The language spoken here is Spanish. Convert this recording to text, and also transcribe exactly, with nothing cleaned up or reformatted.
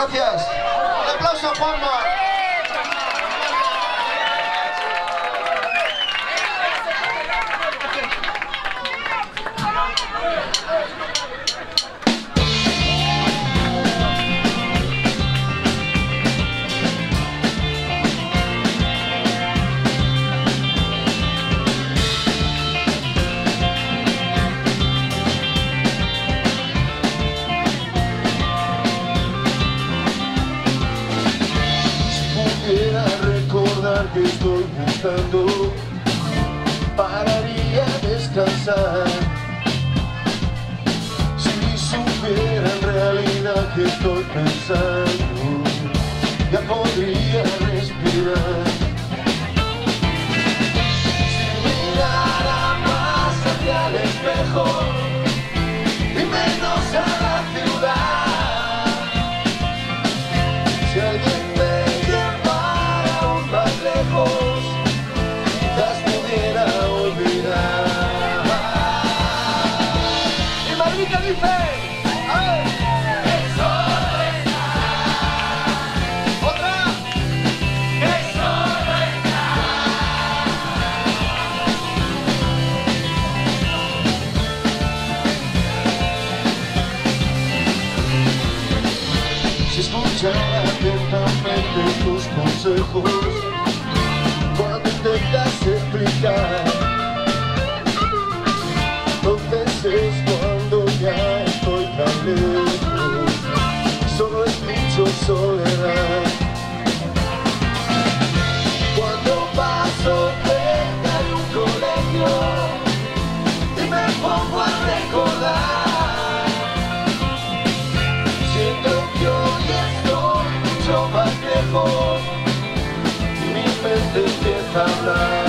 Gracias. Un aplauso a Juanma. Que estoy buscando, pararía a descansar. Si supiera en realidad que estoy pensando, ya podría respirar. Si mirara más hacia el espejo y menos a la ciudad, si alguien quizás pudiera olvidar. Y Madrid que dice, a ver, que solo está. Otra, que solo está. Si escuchara atentamente tus consejos cuando intentas explicar, entonces es cuando ya estoy tan lejos, solo escucho soledad. Cuando paso cerca de un colegio y me pongo a recordar, siento que hoy estoy mucho más lejos. Empieza a hablar.